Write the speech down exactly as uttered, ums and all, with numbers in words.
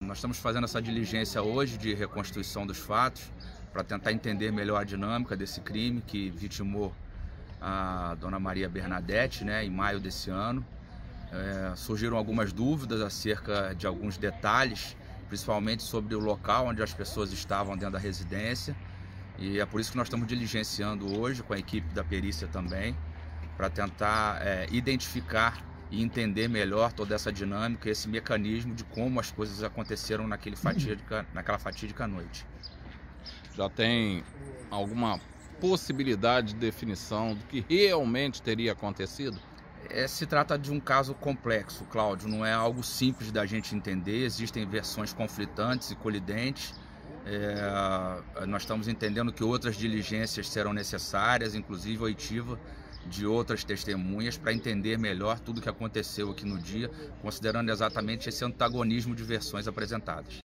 nós estamos fazendo essa diligência hoje de reconstituição dos fatos para tentar entender melhor a dinâmica desse crime que vitimou a dona Maria Bernadette, né, em maio desse ano. É, surgiram algumas dúvidas acerca de alguns detalhes, principalmente sobre o local onde as pessoas estavam dentro da residência, e é por isso que nós estamos diligenciando hoje com a equipe da perícia também, para tentar é, identificar e entender melhor toda essa dinâmica, esse mecanismo de como as coisas aconteceram naquele fatídica, naquela fatídica noite. Já tem alguma possibilidade de definição do que realmente teria acontecido? É, se trata de um caso complexo, Cláudio, não é algo simples da gente entender, existem versões conflitantes e colidentes. É, nós estamos entendendo que outras diligências serão necessárias, inclusive a oitiva de outras testemunhas, para entender melhor tudo o que aconteceu aqui no dia, considerando exatamente esse antagonismo de versões apresentadas.